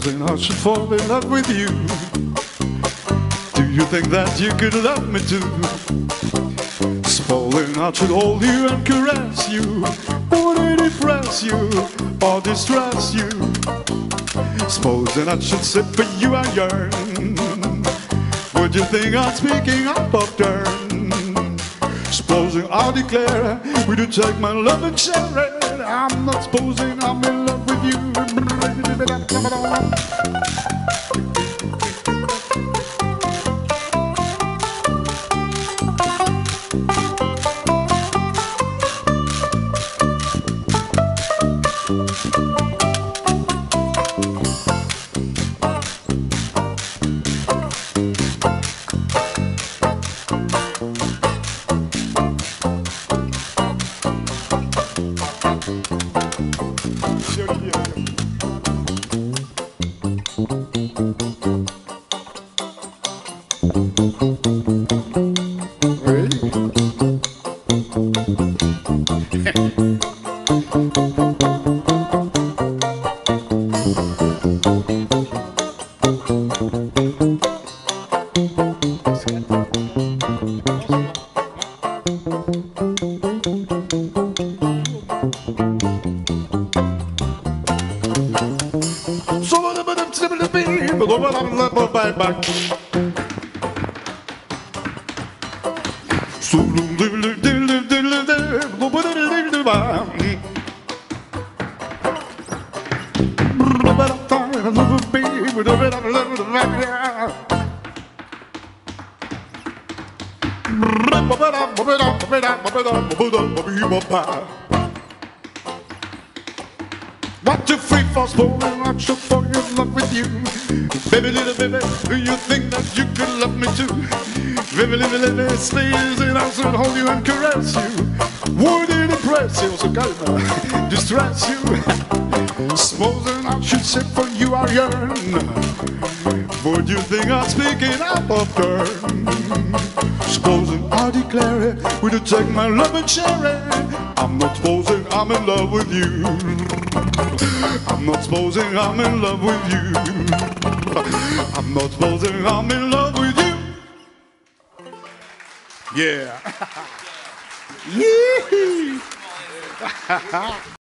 Supposing I should fall in love with you, do you think that you could love me too? Supposing I should hold you and caress you, would it impress you or distress you? Supposing I should sit for you and yearn, would you think I'm speaking up of turn? Supposing I declare, would you take my love and share it? I'm not supposing I'm in love with you. What you free for spoiling, I should fall in love with you. Baby, little baby, do you think that you could love me too? Baby, little baby, stays and I should hold you and caress you. Would it impress you, so kinda distress you? Supposing I should sit for you or yearn, would you think I'm speaking out of turn? Supposing I declare it, would you take my love and share it? I'm not supposing I'm in love with you. I'm not supposing I'm in love with you. I'm not supposing I'm in love with you. Yeah. Yeah.